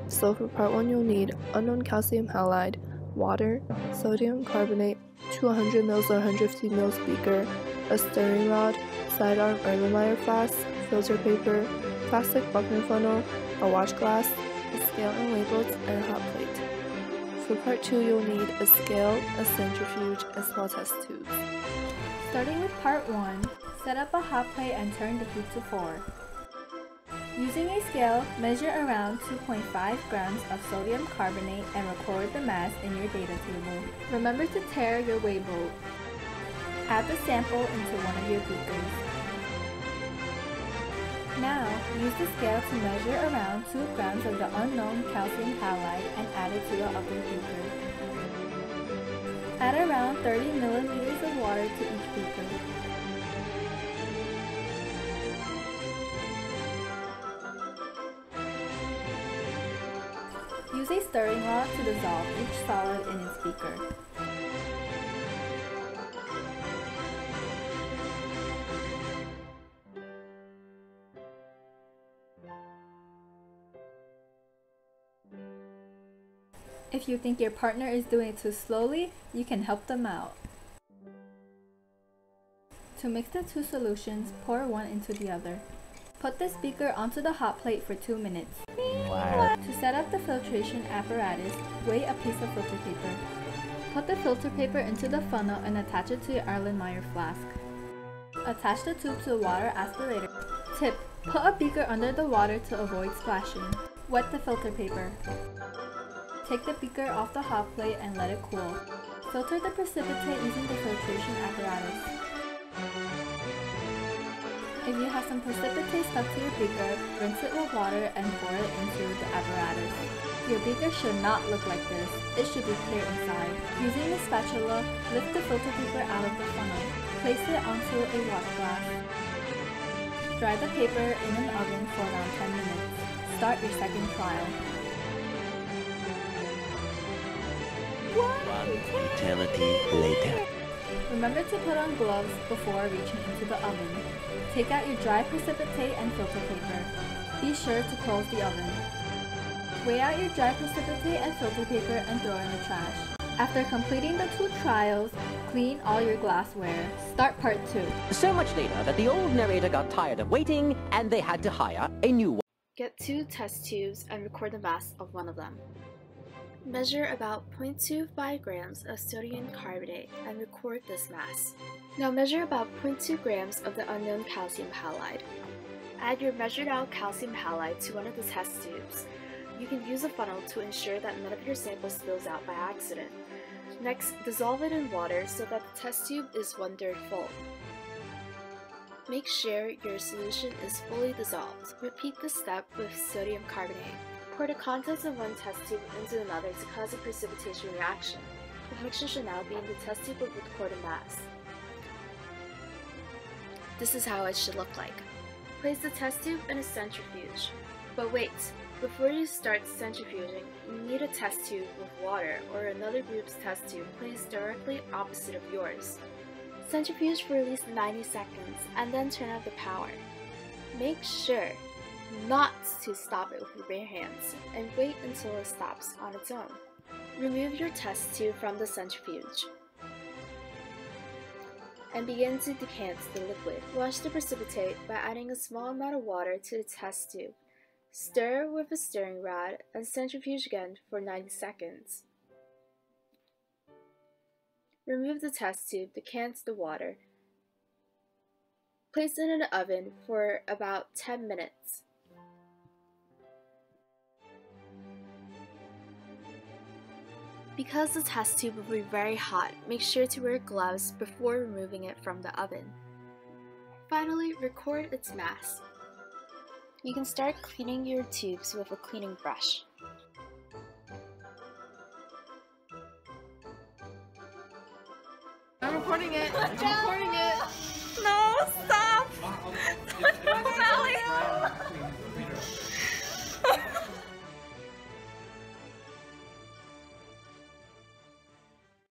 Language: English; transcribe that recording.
So for part 1 you'll need unknown calcium halide, water, sodium carbonate, 200 ml or 150 ml beaker, a stirring rod, sidearm Erlenmeyer flask, filter paper, plastic Buckner funnel, a watch glass, a scale and labels, and a hot plate. For part 2 you'll need a scale, a centrifuge, and small test tubes. Starting with part 1, set up a hot plate and turn the heat to 4. Using a scale, measure around 2.5 grams of sodium carbonate and record the mass in your data table. Remember to tare your weigh boat. Add the sample into one of your beakers. Now, use the scale to measure around 2 grams of the unknown calcium halide and add it to the other beaker. Add around 30 milliliters of water to each beaker. Use a stirring rod to dissolve each solid in its beaker. If you think your partner is doing it too slowly, you can help them out. To mix the two solutions, pour one into the other. Put this beaker onto the hot plate for 2 minutes. Wow. To set up the filtration apparatus, weigh a piece of filter paper. Put the filter paper into the funnel and attach it to your Erlenmeyer flask. Attach the tube to the water aspirator. Tip: put a beaker under the water to avoid splashing. Wet the filter paper. Take the beaker off the hot plate and let it cool. Filter the precipitate using the filtration apparatus. If you have some precipitate stuck to your beaker, rinse it with water and pour it into the apparatus. Your beaker should not look like this. It should be clear inside. Using a spatula, lift the filter paper out of the funnel. Place it onto a watch glass. Dry the paper in an oven for around 10 minutes. Start your second trial. One eternity later. Remember to put on gloves before reaching into the oven. Take out your dry precipitate and filter paper. Be sure to close the oven. Weigh out your dry precipitate and filter paper and throw in the trash. After completing the 2 trials, clean all your glassware. Start part 2. So much later that the old narrator got tired of waiting and they had to hire a new one. Get 2 test tubes and record the mass of one of them. Measure about 0.25 grams of sodium carbonate and record this mass. Now measure about 0.2 grams of the unknown calcium halide. Add your measured out calcium halide to one of the test tubes. You can use a funnel to ensure that none of your sample spills out by accident. Next, dissolve it in water so that the test tube is 1/3 full. Make sure your solution is fully dissolved. Repeat this step with sodium carbonate. Pour the contents of one test tube into another to cause a precipitation reaction. The mixture should now be in the test tube with recorded mass. This is how it should look like. Place the test tube in a centrifuge. But wait, before you start centrifuging, you need a test tube with water or another group's test tube placed directly opposite of yours. Centrifuge for at least 90 seconds and then turn off the power. Make sure not to stop it with your bare hands and wait until it stops on its own. Remove your test tube from the centrifuge and begin to decant the liquid. Wash the precipitate by adding a small amount of water to the test tube. Stir with a stirring rod and centrifuge again for 90 seconds. Remove the test tube, decant the water. Place it in the oven for about 10 minutes. Because the test tube will be very hot, make sure to wear gloves before removing it from the oven. Finally, record its mass. You can start cleaning your tubes with a cleaning brush. I'm recording it. I'm recording it. No, stop! Sally.